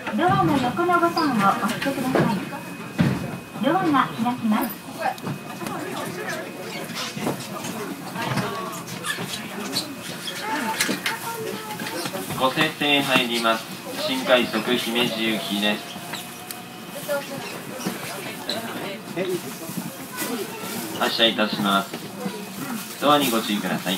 ドアの横のボタンを押してください。ドアが開きます。 ご設定入ります。新快速姫路行きです。発車いたします。ドアにご注意ください。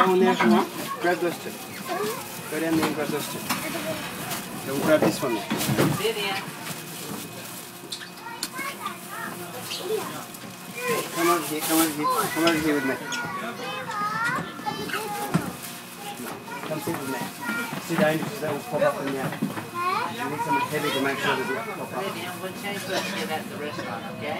Come sit with me. Sit down because that will pop up in the app. You need something heavy to make sure that it will pop up. We'll change to it at the restaurant, okay?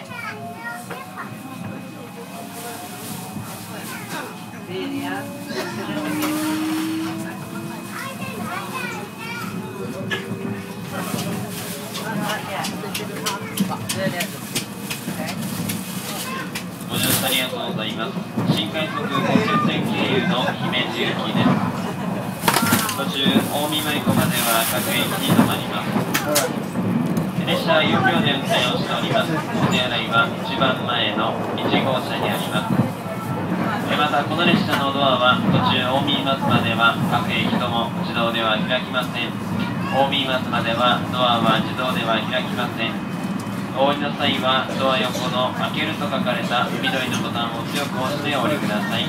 Okay. ご乗車ありがとうございます。新快速国鉄線経由の姫路行きです。途中、近江舞子までは各駅に止まります。列車は有料で運転をしております。お手洗いは一番前の1号車にあります。また、この列車のドアは途中、近江松までは各駅とも自動では開きません。近江松まではドアは自動では開きません。お降りの際はドア横の開けると書かれた緑のボタンを強く押してお降りください。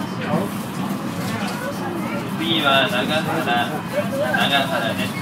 次は長原です。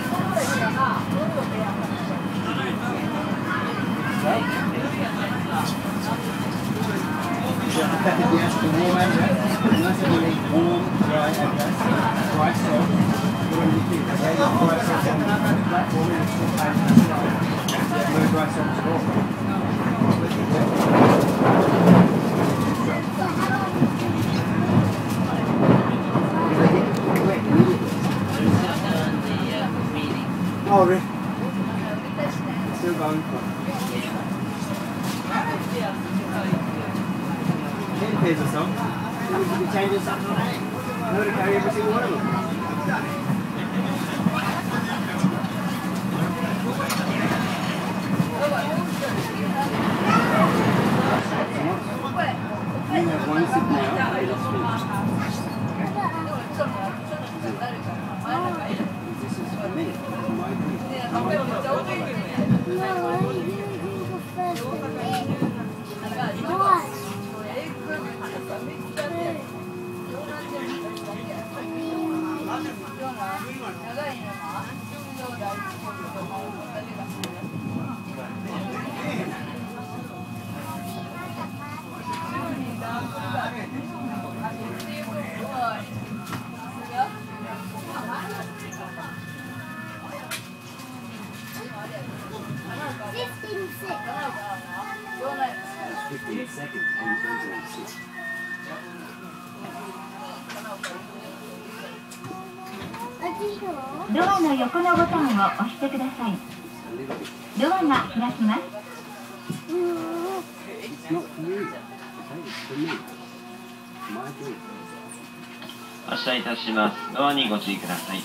Oh, really? Still going. Ten pairs or so. Should we be changing something? No to carry every single one of them. You have one sit now. This is for me. My group. Second. ドアの横のボタンを押してください。ドアが開きます。 発車いたします。ドアにご注意ください。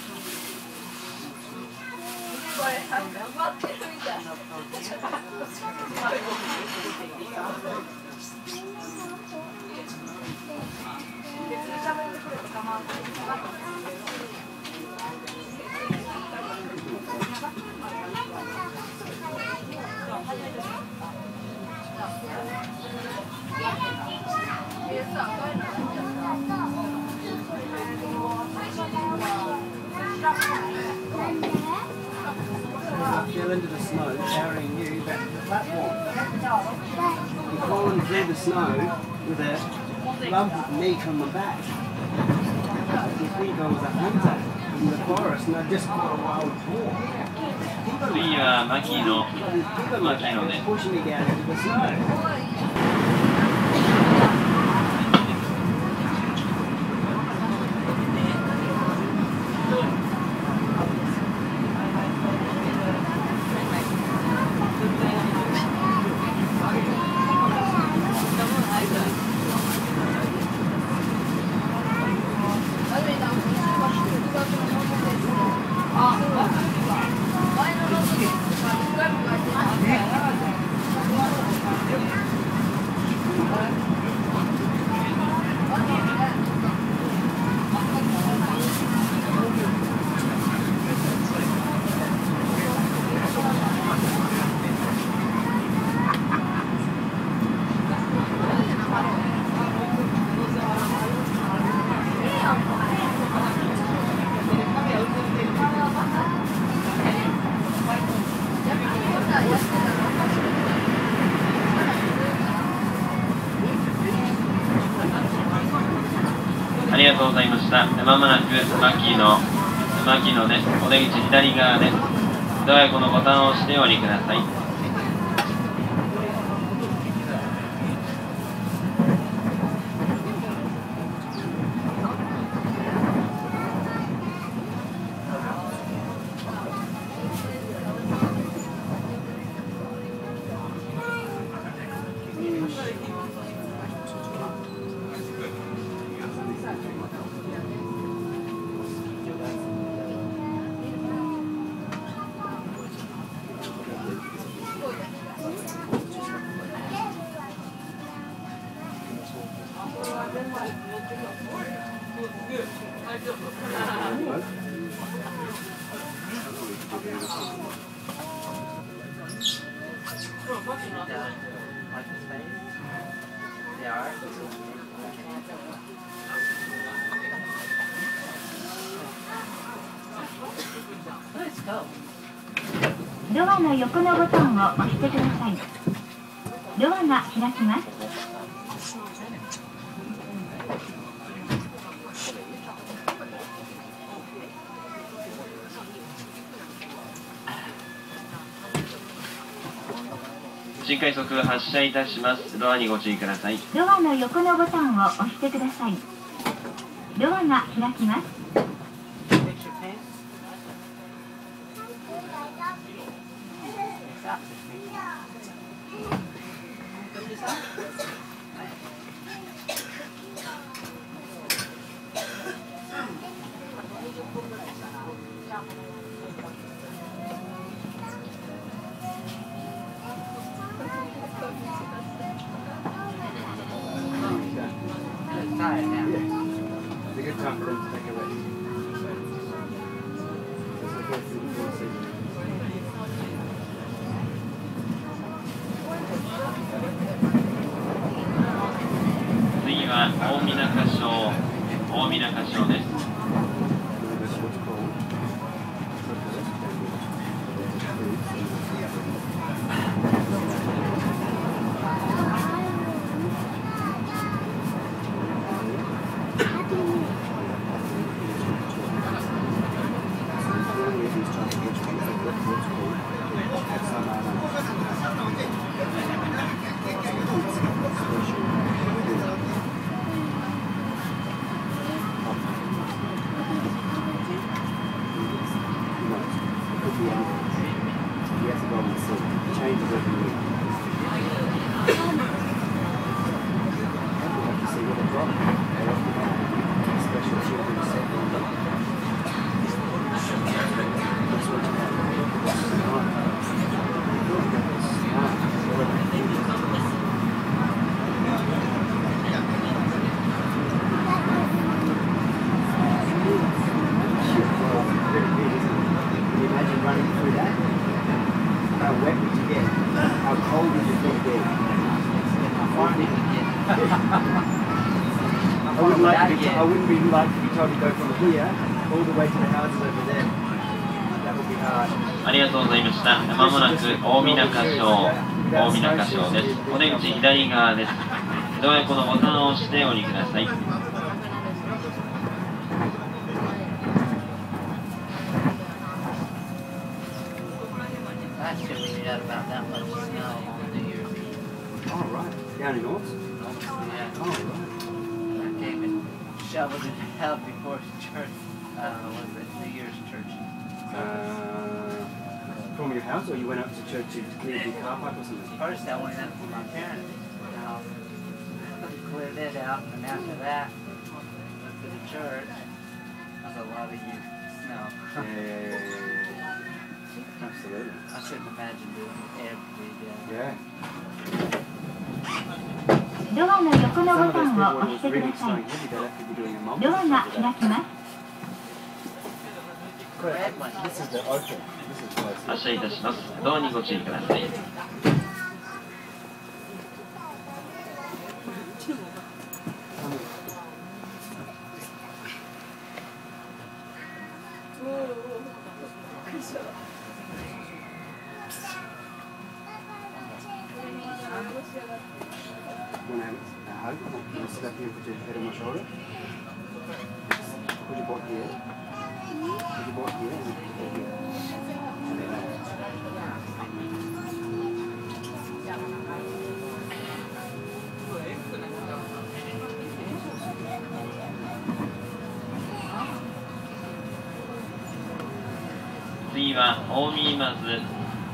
Fell into the snow, carrying you back to the platform. You've fallen through the snow with a lump of meat on the back. You think I was a hunter in the forest and I just caught a wild boar. 次は牧野です。 Pushing me down into the snow. 。まもなくマキのね、お出口左側です。ドア横のボタンを押してお降りください。 ドアの横のボタンを押してください。ドアが開きます。 新快速発車いたします。ドアにご注意ください。 ドアの横のボタンを押してください。ドアが開きます。 次は大湊小です。 I wouldn't really like to be told to go from here all the way to the houses over there. That would be hard. ありがとうございました。まもなく大湊小です。お出口左側です。ドア横のボタンを押してお降りください。 Last year we had about that much snow on New Year's Eve. Oh, right. Down in Orts? Yeah. Oh, right. I came and shoveled it out before church. Was it New Year's church? From your house, or you went up to church to clear the car park or something? First I went up to my parents' house, cleared it out, and after that, went to the church. That's a lot of years snow. Yeah. Absolutely. I couldn't imagine doing it every day. Yeah. ドアの横の Some ボ of タ those ン people を when 押 it し was てく really ださ snowing い。 heavy, they left you doing a mom. ドアが開きます。 Red one. This is the open. This is closed. 発車いたします。ドアにご注意ください。 When I hug, I sit up here and put your head on my shoulder. bought here? Have you bought here? Have you bought here? I don't know. 次は近江松です。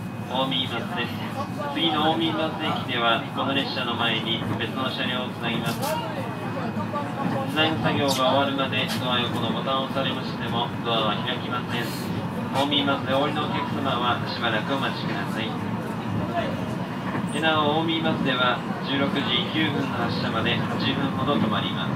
次の近江松駅ではこの列車の前に別の車両をつなぎます。つなぐ作業が終わるまでドア横のボタンを押されましてもドアは開きません。近江松でお降りのお客様はしばらくお待ちください。なお近江松では16時9分の発車まで8分ほど止まります。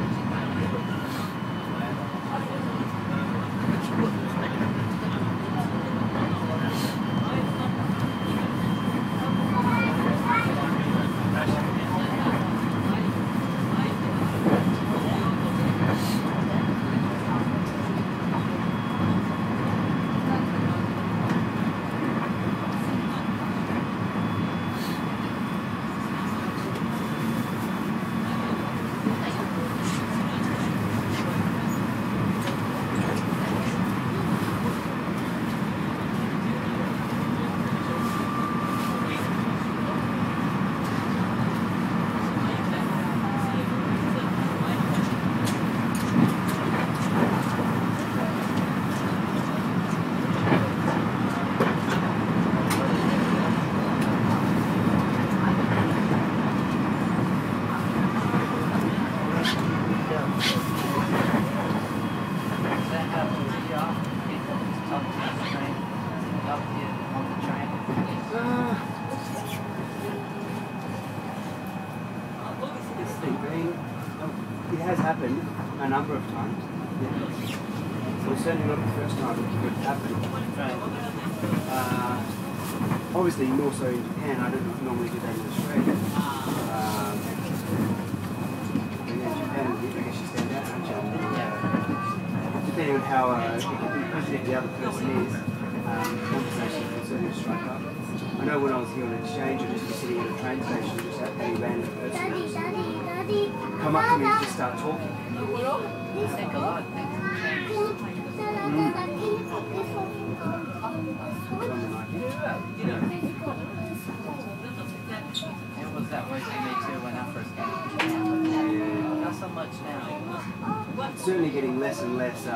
It has happened a number of times. Yeah. So it's certainly not the first time it's happened. Obviously, more so in Japan. I don't normally do that in Australia. And in Japan, I guess you stand out, don't you? Depending on how inquisitive the other person is, conversation can certainly strike up. I know when I was here on exchange, I just be sitting at a train station, just had any random person come up to me and just start talking. I think a lot of things have changed. Something like it. It was that way for me too when I first came to Japan. Not so much now. It's certainly getting less and less,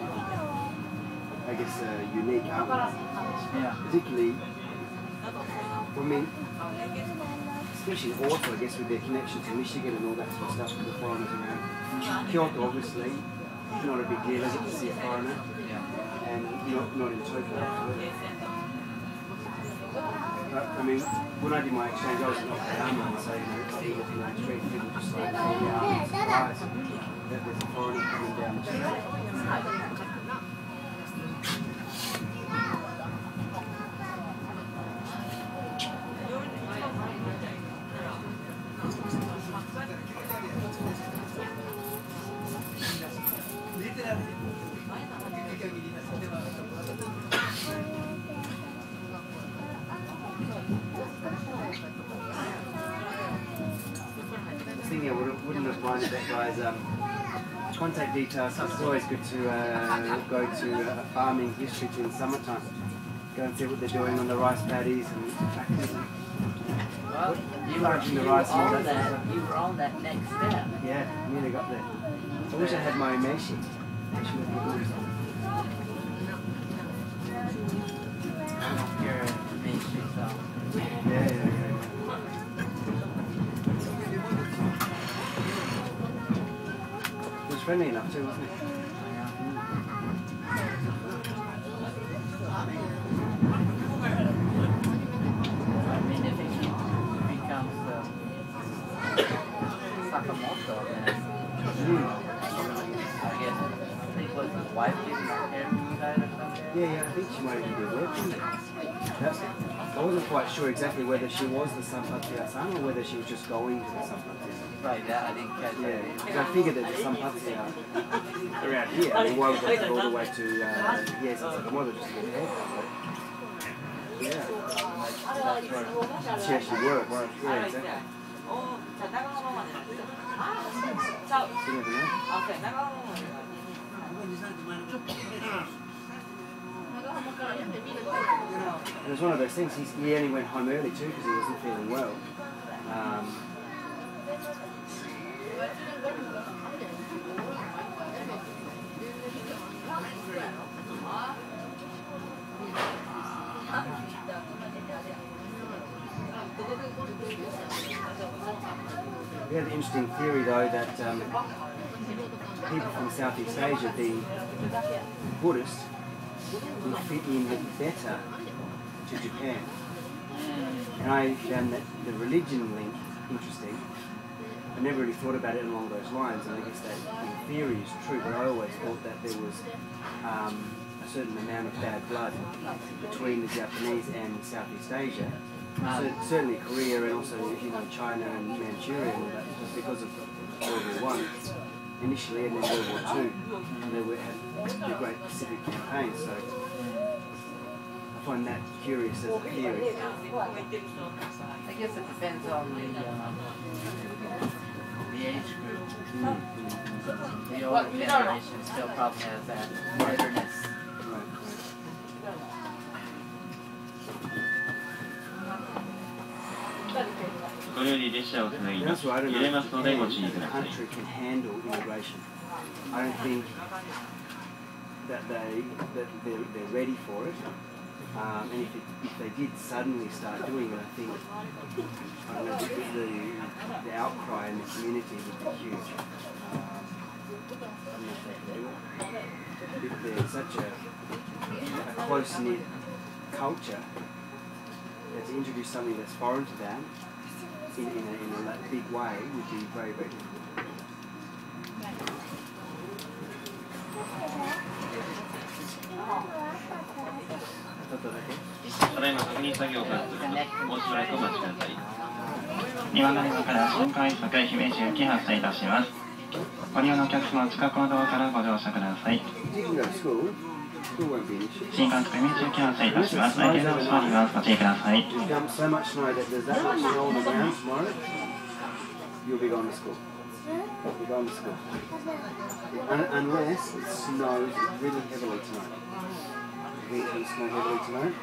I guess, unique, Yeah. particularly, I mean, especially also, I guess, with their connection to Michigan and all that sort of stuff for the foreigners around. Kyoto, obviously, not a big deal, is it, to see a foreigner? Yeah. And not in Tokyo. But, I mean, when I did my exchange, I was in Okayama, and so, still looking around the street, people just like, oh, yeah, surprised that there's a foreigner coming down the street. I wouldn't have minded that guy's contact details. It's always good to go to a farming district in summertime. Go and see what they're doing on the rice paddies and tractors. Well, you were on that next step. Yeah, nearly got there. I wish I had my meshi. Meshi would be good. Your main street song. Yeah. It was friendly enough too, wasn't it? I mean, if it becomes Sakamoto, then I guess, I think was his wife getting her hair cut or something? Yeah, I think she might have been working. I wasn't quite sure exactly whether she was the Sanpatsuya-san or whether she was just going to the Sanpatsuya-san. Right, that I didn't catch Yeah, that. because I figured that the Sanpatsuya around here, I mean, why would they go all the way to Sakamoto just to get a haircut? But, yeah, That's where she actually works. Yeah, exactly. You never know. It was one of those things. He only went home early too because he wasn't feeling well. We had an interesting theory though that people from Southeast Asia, being Buddhist, would fit in better to Japan. And I found that the religion link interesting. I never really thought about it along those lines, and I guess that in theory is true, but I always thought that there was a certain amount of bad blood between the Japanese and Southeast Asia. Certainly Korea and also China and Manchuria and all that, just because of World War I initially and then World War II, and they had the Great Pacific Campaign. So I find that curious as a theory. I guess it depends on the age group. The older generation still probably has that bitterness. これより列車をつなぎます。揺れますのでご注意ください。 Country can handle immigration. I don't think that they're ready for it. And if they did suddenly start doing it, I think the outcry in the community would be huge. I don't know if they can do it. If they're such a close-knit culture, that to introduce something that's foreign to them in a big way would be very, very difficult. ただいま確認作業から続きます。もうしばらくお待ちください。 岩谷間から新快速姫路行き発車いたします。ご利用のお客様は近くのドアからご乗車ください。新快速姫路行き発車いたします。相手のお座りはご注意ください。 So much snow that there's that much snow on the ground tomorrow, you'll be going to school. You'll be going to school. Unless it snows really heavily tonight. If it snows heavily tonight.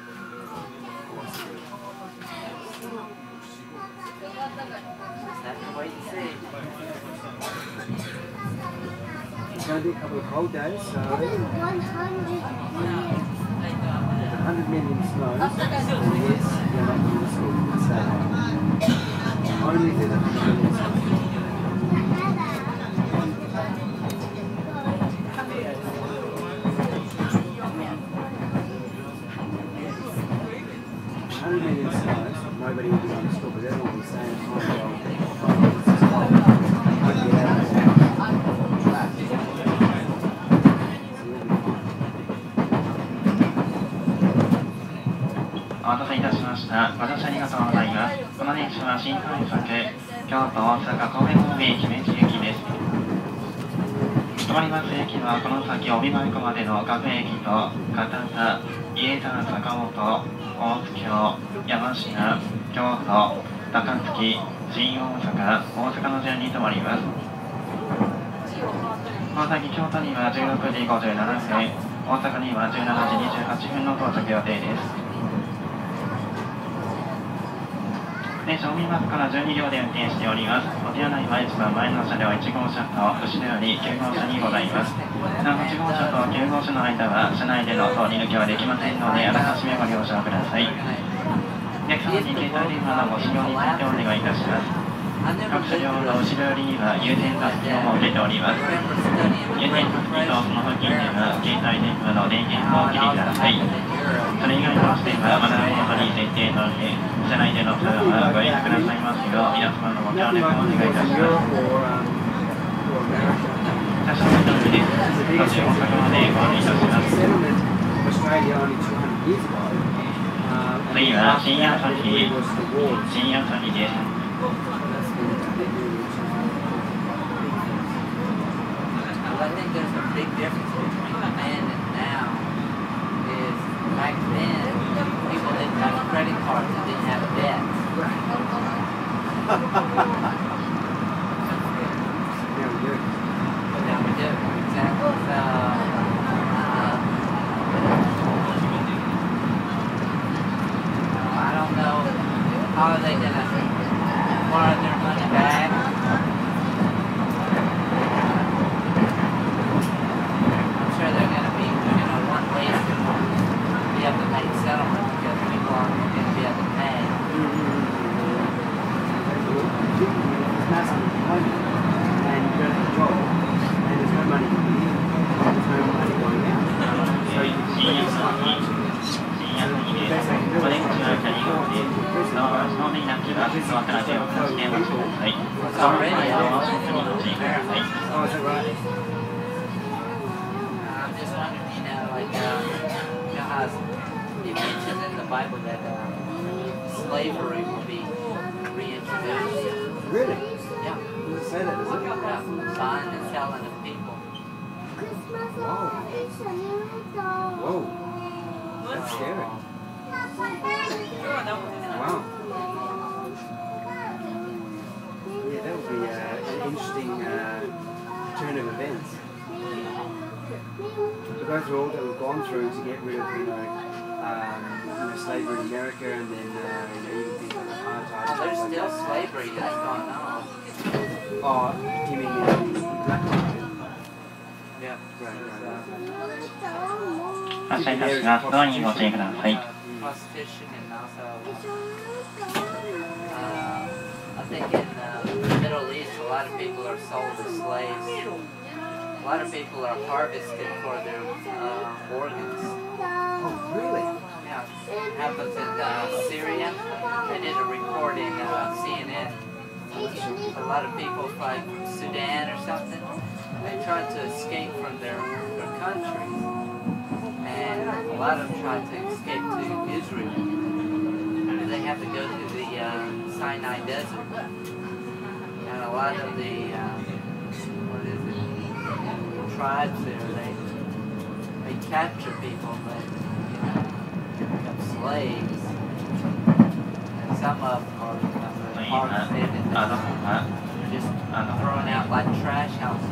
Just have to wait and see. It's going to be a couple of cold days, so 100 million snows, and yes, you're not going to school. It's that. Only if there's 100 million snows. Nobody will be on the school, but everyone will be staying at home. This is cold. Can't get out of the house. Trapped. お待たせいたしました。ご乗車ありがとうございます。この電車は新快速京都、大阪、神戸方面姫路行きです。止まります駅はこの先帯真湖までの各駅と片田、家田、坂本、大津京、山科、京都、高槻、新大阪、大阪の順に停まります。この先京都には16時57分、大阪には17時28分の到着予定です。電車を見ますから12両で運転しております。お手洗いは一番前の車両1号車と後ろより9号車にございます。なお8号車と9号車の間は車内での通り抜けはできませんのであらかじめご了承ください。お客様に携帯電話のご使用についてお願いいたします。各車両の後ろよりには優先座席を設けております。優先座席とその付近では携帯電話の電源をお切りください。それ以外の点はマナーモードに設定の上、車内での通話はご遠慮くださいますよう皆様のご協力をお願いいたします。車掌の準備です。途中大阪までご案内いたします。次は新朝日です。 I think there's a big difference between then and now. Is back then people didn't have credit cards and didn't have debt. Now we do. Now we do. Exactly. How are they gonna borrow their money back? I'm sure they're gonna be, one way to be able to make settlement because people aren't gonna be able to pay. There's massive employment and you don't have a job and there's no money coming in, there's no money going out. So you can put yourself up to お出口は左側です。ドアは正面になっています。ドアから手を差し出してください。ドアの前をお進みご注意ください。 Oh, is that right? I'm just wondering, how it mentions in the Bible that slavery will be reintroduced. Really? Yeah. Does it say that, does it? Yeah. Buying and selling of people. Whoa. Whoa. That's scary. Wow. Yeah, that would be an interesting turn of events. To go through all that we've gone through to get rid of, slavery in America and then, even things like apartheid. There's still slavery that's going on. Oh, you mean the black market? Yeah. Right. 発車いたします。ドアにご注意ください。 Prostitution and also, I think in the Middle East, a lot of people are sold as slaves. A lot of people are harvested for their organs. Oh, really? Yeah, it happens in Syria. They did a report in CNN. A lot of people from Sudan or something, they tried to escape from their country. And a lot of them tried to escape to Israel. They have to go to the Sinai Desert. And a lot of the, tribes there, they capture people, but become slaves. And some of them are harvested and just thrown out like trash houses.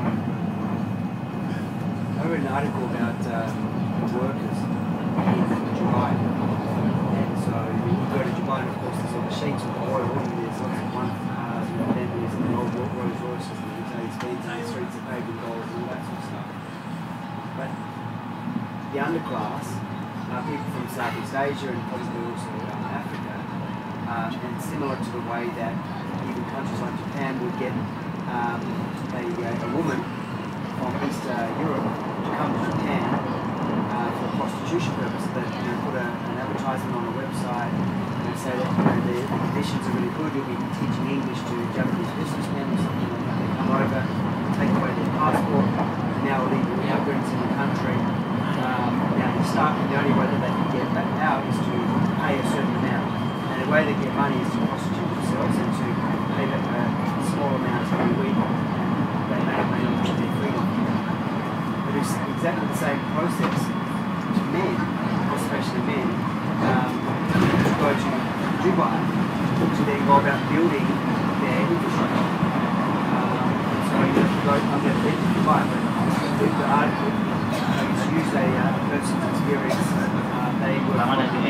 I read an article about workers in Dubai, and so you go to Dubai and of course there's all the sheikhs with the oil, and there's lots of wonderful cars and Bentleys and old Rolls Royces and Mercedes-Benz and the streets are paved with gold and all that sort of stuff. But the underclass are people from Southeast Asia and possibly also Africa, and similar to the way that even countries like Japan would get a woman from East Europe to come to Japan for prostitution purposes. They put an advertisement on a website and say that the conditions are really good. You'll be teaching English to Japanese businessmen or something like that. They come over, take away their passport, and now illegal immigrants in the country. Now they start, the only way that they can get that out is to pay a certain amount. And the way they get money is to prostitute themselves and to pay them small amounts every week. They may not get their freedom. But it's exactly the same process to men, especially men, to go to Dubai to then go about building their infrastructure. So you have to go, I'm going to leave to Dubai, but the article use a person's experience. They were working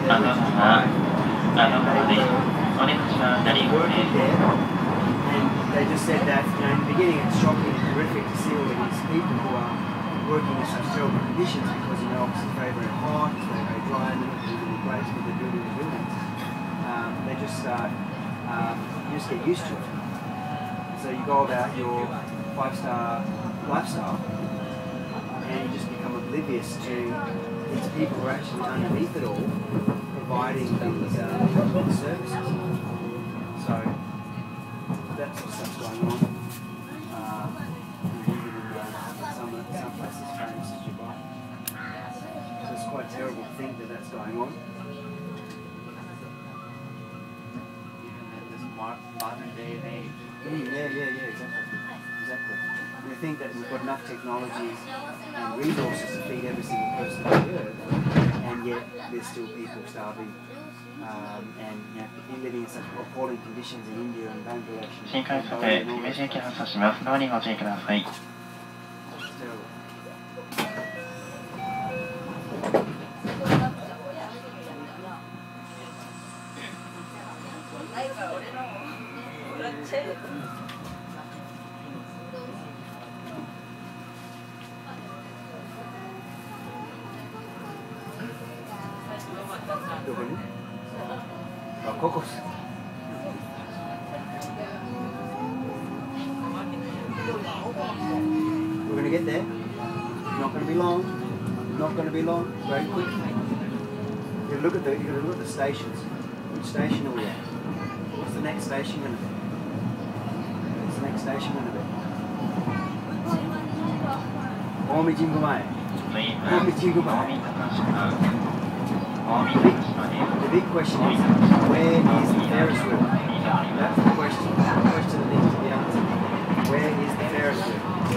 there, and they just said that in the beginning it's shocking and horrific to see all of these people who are working in such terrible conditions because obviously it's very, very hot, it's very, very dry, and they're not building the place, but they're building the buildings. They just start, you just get used to it. So you go about your 5-star lifestyle and you just become oblivious to these people who are actually underneath it all providing these services. So that's what stuff's going on. Even in some places famous as Dubai. So it's quite terrible to think that that's going on. Even in this modern day and age. Yeah, exactly. We think that we've got enough technologies and resources to feed every single person on the earth, and yet there's still people starving and living in such appalling conditions in India and Bangladesh. 新快速で姫路駅発車します。ドアにご注意ください。 It's terrible. どこに？あ、ココス。We're gonna get there. Not gonna be long. Not gonna be long. Very quick. You look at the stations. Which station are we at? What's the next station gonna be? What's the next station gonna be? Omi Jingumae. Omi Jingumae. The big question is, where is the Ferris wheel? That's the question. The question that needs to be answered. Where is the Ferris wheel?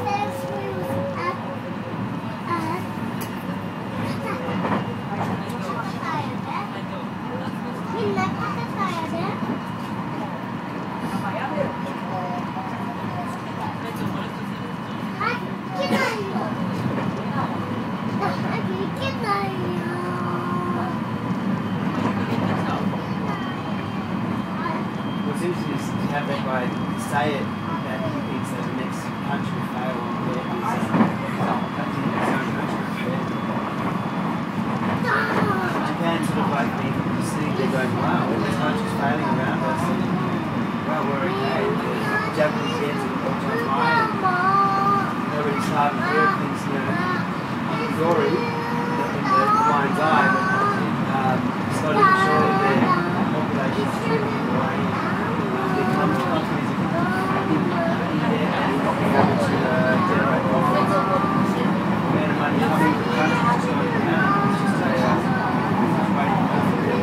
What's interesting is to have that guy say it that he thinks that the next country will fail on where his own country. Japan sort of like being sitting there going, wow, all these countries failing around us, and wow, we're okay. The Japanese yen are all time high, and nobody's starting to hear things, you know, glory in the mind's eye, but slowly but surely their population is shrinking away. There comes countries in there and able to generate profits. The amount of money coming to the country is just going down. It's just a waiting for it.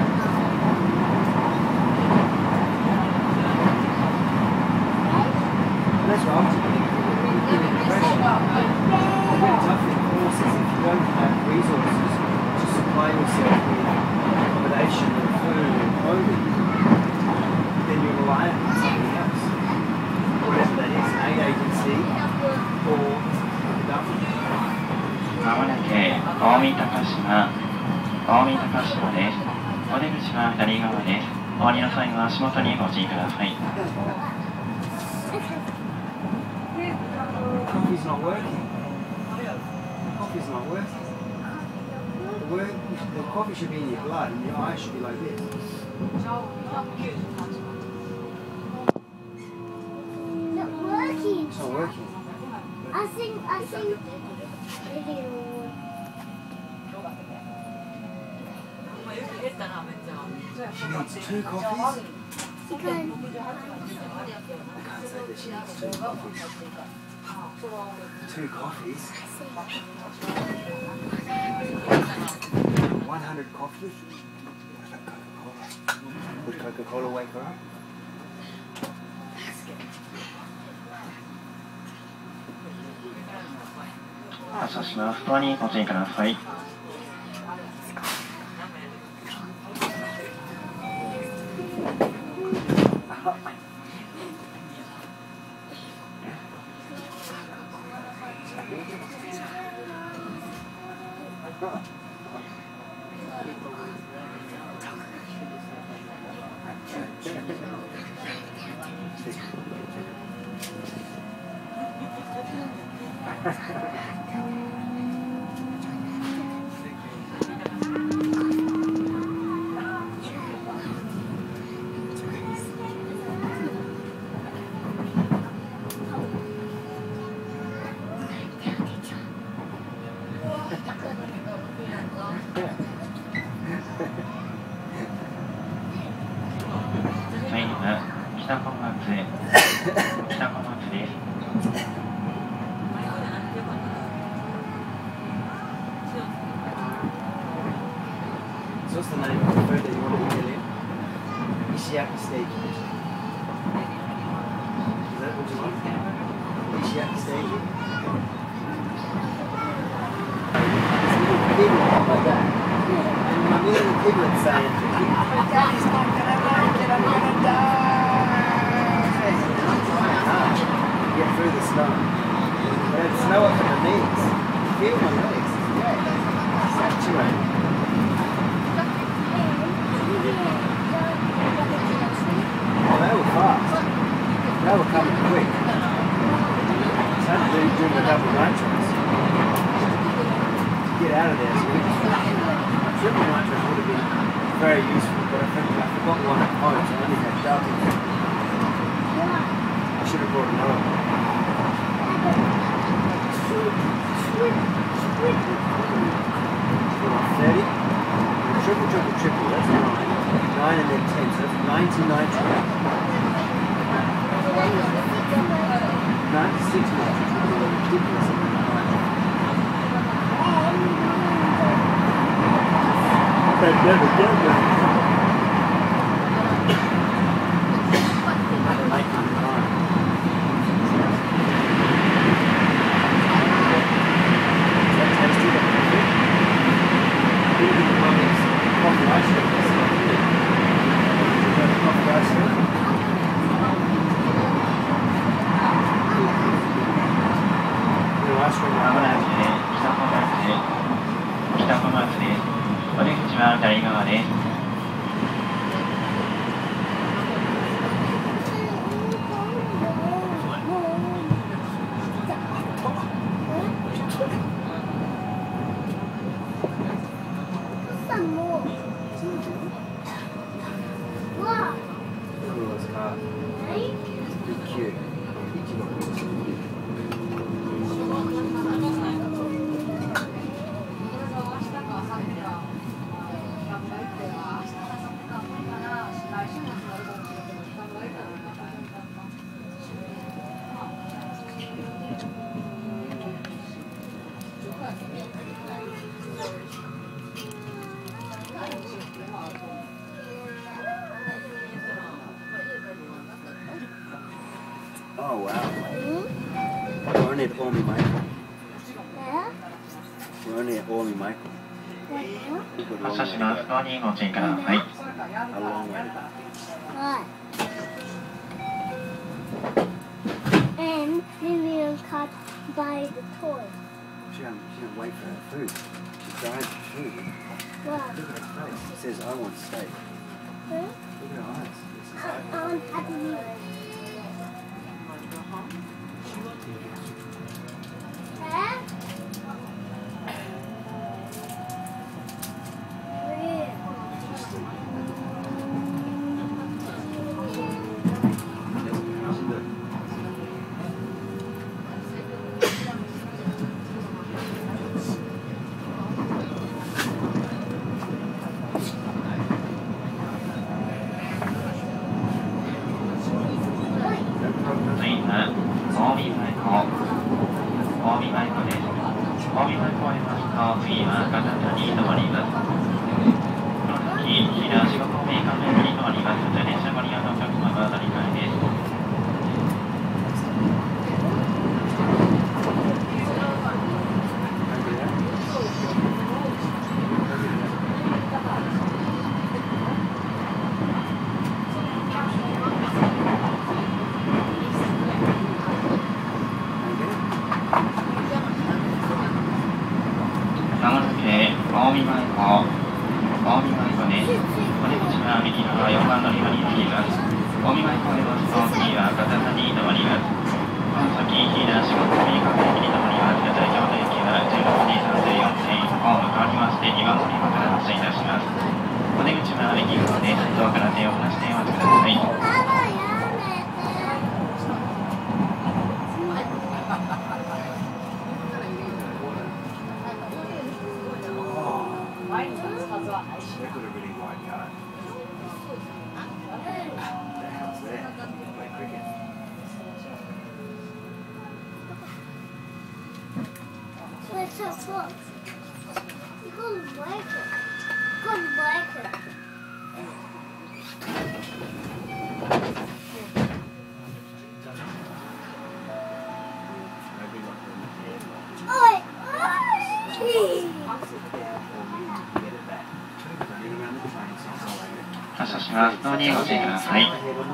And that's what ultimately give an impression. The really tough thing, of course, is if you don't have resources to supply yourself with accommodation and food and clothing, then you're reliant on something else. Whatever that is, an aid agency or the government. まもなく大三高島です。お出口は左側です。お降りの際は足元にご注意ください。 Coffee's not working. Coffee's not working. The coffee should be in your blood and your eyes should be like this. Not working. It's not working. I think She needs 2 coffees. you can. I can't say that she needs 2 coffees. 2 coffees? 100 coffees? What about Coca-Cola? Would Coca-Cola wake her up? 発車します。ドアにご注意ください。北小松です。 So what's the name of the food that you want to eat, Elliot? Ishiyaki steak. Is that what you want? Ishiyaki steak? This little piglet like that. And my little piglet saying, Daddy's not gonna make it, I'm gonna die. I'm trying hard to get through the snow. But it's snow up in the knees. Feel my legs. It's great. Saturated. very useful, but I forgot one at home, so I only had double. I should have brought another one. 30? Triple, triple, triple, that's 9. 9 and then 10, so that's 99 triple. 96 nitrogen, ridiculous amount of nitrogen. They'd never get that. They're making the time. Is that tasty? Even the one that's coffee ice cream, that's not good. Is that coffee ice cream? Ice cream まもなく北小松です。お出口は左側です。 Oh wow. We're only at Ormy Michael. We're only at Ormy Michael. 発車します。ドアにご注意ください。 A long way to go. And Lillian cut by the toy. She didn't wait for her food. She's dying for food. Wow. Look at her face. It says, I want steak. Huh? Look at her eyes. It says, I I want Happy Meal. Huh? What's up, look? You couldn't break it. Couldn't break it. Oi! Oi! 発車します。ドアにご注意ください。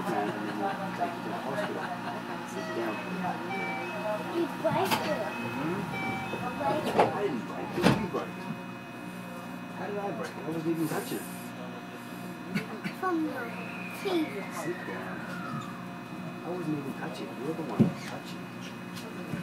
You break it. I didn't break it. You broke it. How did I break it? I wasn't even touching it. From the TV. Sit down. I wasn't even touching it. You're the one that's touching it.